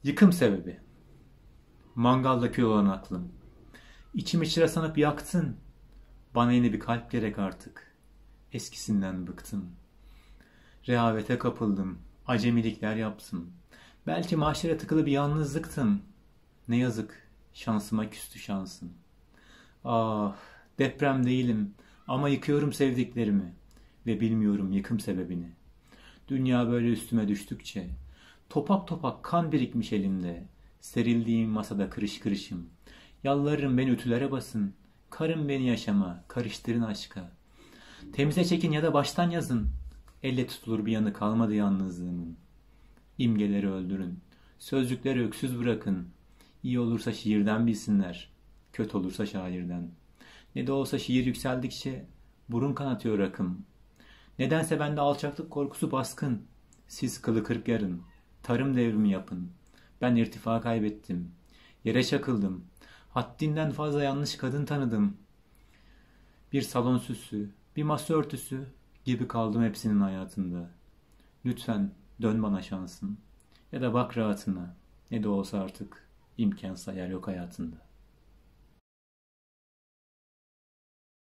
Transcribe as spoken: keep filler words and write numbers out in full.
Yıkım sebebi. Mangalda kül olan aklım. İçimi çıra sanıp yaktın. Bana yeni bir kalp gerek artık. Eskisinden bıktım. Rehavete kapıldım. Acemilikler yaptım. Belki mahşere tıkılı bir yalnızlıktım. Ne yazık şansıma küstü şansım. Ah, deprem değilim ama yıkıyorum sevdiklerimi ve bilmiyorum yıkım sebebini. Dünya böyle üstüme düştükçe topak topak kan birikmiş elimde. Serildiğim masada kırış kırışım. Yalvarırım beni ütülere basın. Karın beni yaşama, karıştırın aşka. Temize çekin ya da baştan yazın. Elle tutulur bir yanı kalmadı yalnızlığımın. İmgeleri öldürün. Sözcükleri öksüz bırakın. İyi olursa şiirden bilsinler. Kötü olursa şairden. Ne de olsa şiir yükseldikçe burun kanatıyor akım. Nedense bende alçaklık korkusu baskın. Siz kılı kırk yarın. Tarım devrimi yapın. Ben irtifa kaybettim. Yere çakıldım. Haddinden fazla yanlış kadın tanıdım. Bir salon süsü, bir masa örtüsü gibi kaldım hepsinin hayatında. Lütfen dön bana şansın. Ya da bak rahatına. Ne de olsa artık imkansız yer yok hayatında.